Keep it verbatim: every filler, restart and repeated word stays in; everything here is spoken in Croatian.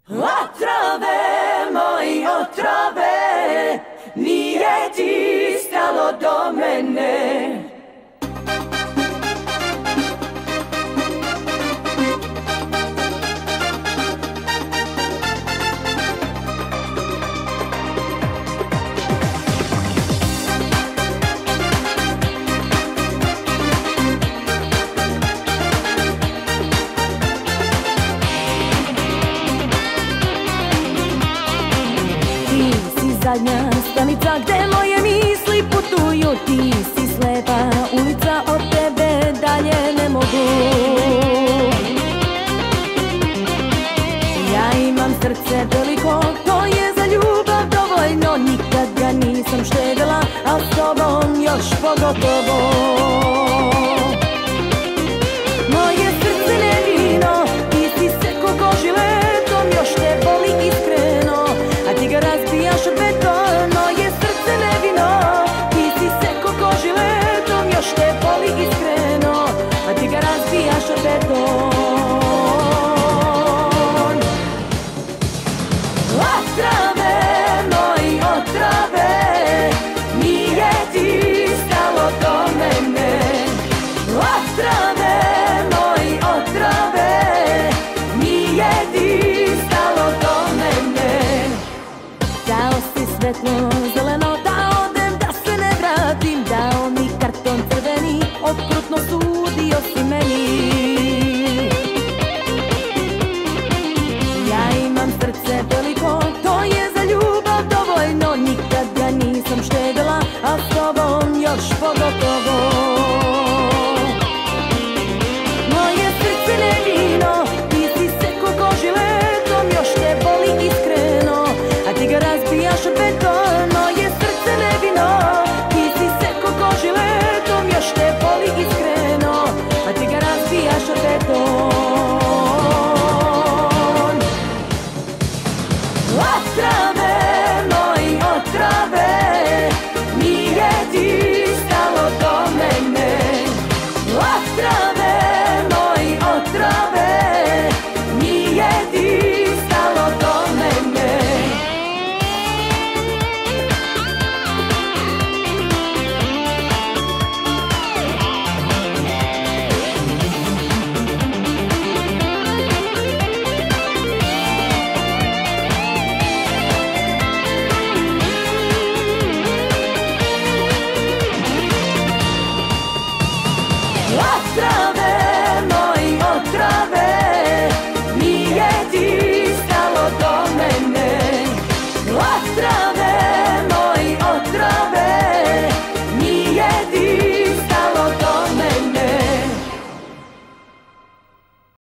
Otrove, moji otrove, nije ti stalo do mene. Zadnja stanica gde moje misli putuju, ti si slepa ulica, od tebe dalje ne mogu. Ja imam srce veliko, to je za ljubav dovoljno, nikad ga nisam štedela, a s tobom još pogotovo. Moje srce nevino, ti si se ko koži letom, još te boli iskreno, a ti ga razbijaš od beton. Moje srce nevino, ti si se ko koži letom, još te boli iskreno, a ti ga razbijaš od beton. Otrove, moji otrove, nije ti stalo do mene. Otrove, moji otrove, nije ti stalo do mene. Dao si svetlo